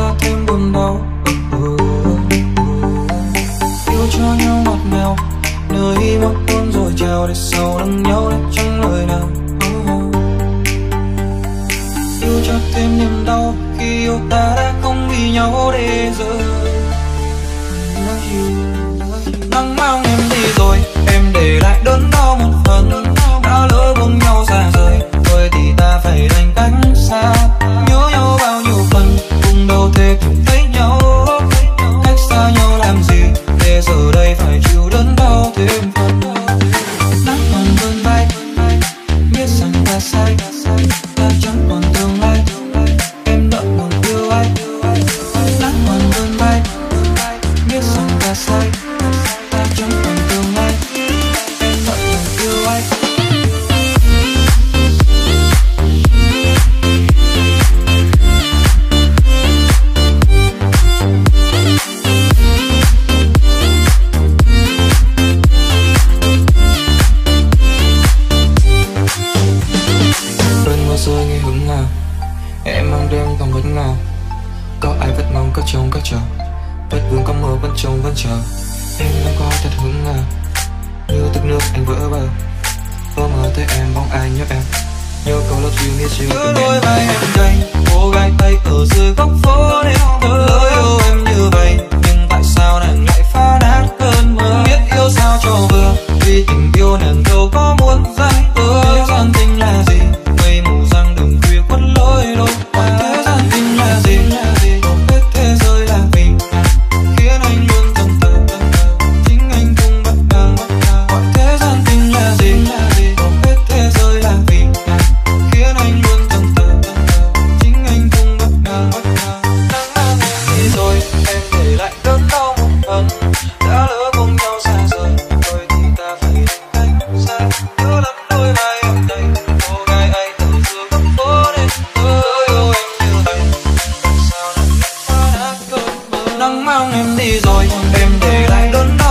ta thêm buồn đau. Yêu cho nhau ngọt ngào, nơi một hôn rồi chào để sau lưng nhau để chẳng lời nào. Yêu cho thêm niềm đau khi yêu ta đã không vì nhau để giờ. Nắng mang em đi rồi, em để lại đớn đau một phần. Đã lỡ buông nhau xa rời, rồi thì ta phải đành cách xa. Nhớ nhau bao nhiêu phần, cùng đâu thể cùng thấy nhau. Cách xa nhau làm gì, để giờ đây phải chịu đớn đau thêm phần. Nắng còn vươn vai, biết rằng ta sai, ta chẳng còn tương lai. Em đã còn yêu ai. Nắng còn vươn vai, biết rằng ta sai, ta chẳng còn tương lai. Em đã còn yêu ai. Rơi nghe hứng nào, em mang đêm còn vẫn ngào. Có ai vẫn mong có trông có chờ, vết vương có mơ vẫn trông vẫn chờ. Em đang có thật hứng nào, nhưទឹកnước anh vỡ bờ. Tôi mơ thấy em bóng ai nhớ em, nhớ câu love you miss you. Cứ đôi vai em đây, cô gái tay ở dưới góc phố để lỡ yêu em như vậy. Nhưng tại sao nàng lại phá nát cơn mơ? Biết yêu sao cho vừa, vì tình yêu nàng đâu có muốn dành. Thế gian tình là gì? Mây mù rằng đừng khuya khuất lối đôi qua. Thế gian tình là gì? Không biết thế giới là vì khiến anh luôn tần tờ, chính anh cũng bắt đầu. Gọi thế gian tình là gì? Không biết thế giới là vì khiến anh luôn tần tờ, chính anh cũng bắt đầu. Nắng mang em đi rồi, em để lại đớn đau một phần. Đã lỡ cùng nhau xa rời, rồi thì ta phải đánh xa. Nhớ lắm đôi vai em đây, cô gái ấy từ giữa góc phố đến yêu em như vậy. Tại sao nàng lại phá nát cơn mơ? Nắng mang em đi rồi, em để lại đớn